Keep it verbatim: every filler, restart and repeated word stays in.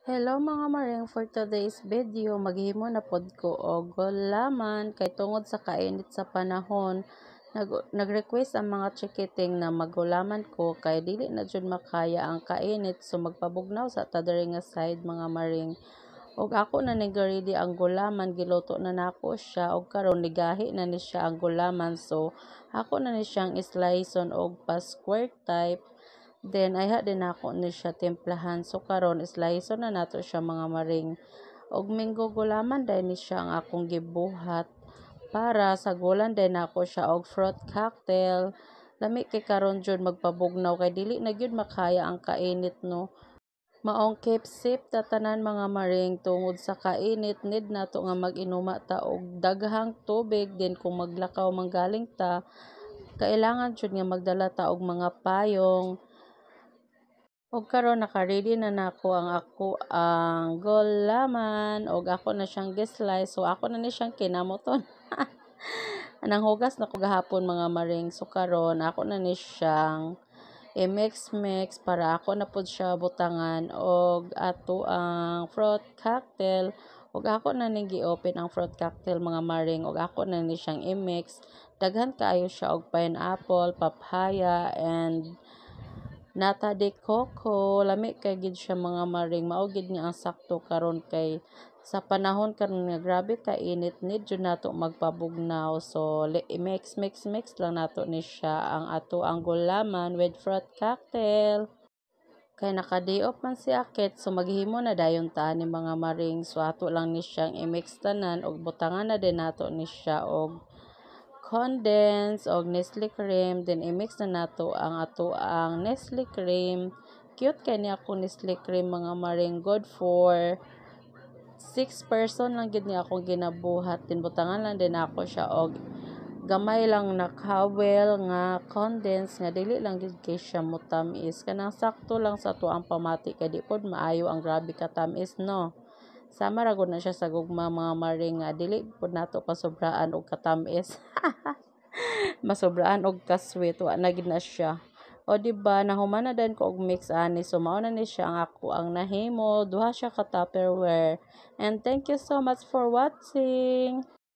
Hello mga maring, for today's video maghimo na pod ko og gulaman kay tungod sa kainit sa panahon. Nag nag-request ang mga chikiting na magulaman ko kay dili na jud makaya ang kainit, so magpabugnaw sa tadiri nga side mga maring. Og ako na nag-ready ang gulaman, giluto na nako siya og karon nigahi na ni siya ang gulaman, so ako na ni siyang sliceon og pa square type. Then ayha din ako ni siya timplahan, so karon slice na nato siya mga maring. Og minggo gulaman dahil ni siya ang akong gibuhat para sa gulan din ako siya og fruit cocktail. Lami kay karon jud magpabugnaw kay dili na gyud makaya ang kainit no. Maong keep safe ta tanan mga maring, tungod sa kainit need nato nga mag-inuma ta og daghang tubig, din kung maglakaw manggaling ta kailangan jud nga magdala ta og mga payong. Og karon naka-ready na nako ang ako ang gulaman og ako na siyang gi-slice, so ako na ni siyang kinamoton. Anang hugas na ko gahapon mga maring, so karon ako na ni siyang i-mix-mix para ako na pud siya butangan og ato ang fruit cocktail. Og ako na ning gi-open ang fruit cocktail mga maring, og ako na ni siyang i-mix. Daghan kaayo siya og pineapple, papaya, and nata de coco. Lami kay gid siya mga maring, mao gid nga ang sakto karon kay sa panahon karon nga grabe ka init, need jud nato magpabugnaw, so mix mix mix lang nato ni siya ang ato ang gulaman with fruit cocktail. Kay naka-day off man si Akit, so maghimo na dayon ta ni mga maring, so ato lang ni siyang i-mix tanan og butangan na din nato ni siya og condense og Nestle cream, then i-mix na nato ang ato ang Nestle cream. Cute kay ni ako Nestle cream mga maring, good for six person lang gid ni ako ginabuhat, din butangan lang din ako siya og gamay lang na kawel nga condense nga dili lang gid kay siya mo tamis, kanang sakto lang sa to ang pamati kay di pod maayo ang grabe ka tamis no. Sama ra gud na siya sa gugma mga maring, nga dili pod nato pasobraan og katamis. Masobraan og ka-sweet wa na gid na siya. O di ba nahuman na din ko og mix ani, so mao na ni siya ang ako ang nahimo, duha siya ka Tupperware. And thank you so much for watching.